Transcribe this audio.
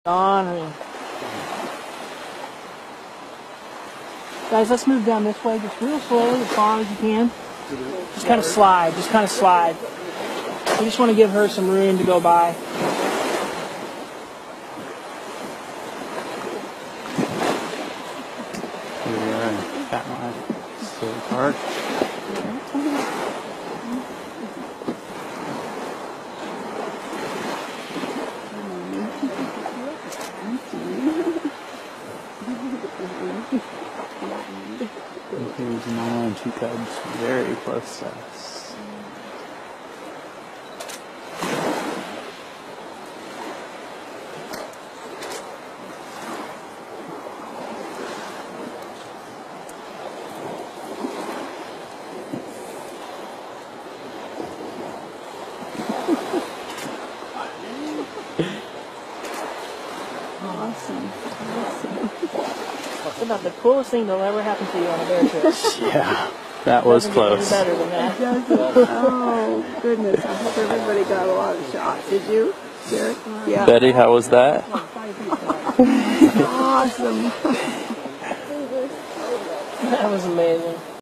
Guys, let's move down this way, just real slowly, as far as you can. Just kind of slide, We just want to give her some room to go by. Here we are in Katmai State Park. Here's Mama and two cubs very close to us. Awesome. What's about the coolest thing that'll ever happen to you on a bear trip? Yeah, that was close. Better than that. Oh, goodness. I hope everybody got a lot of shots. Did you, Derek? Yeah. Betty, how was that? Awesome. That was amazing.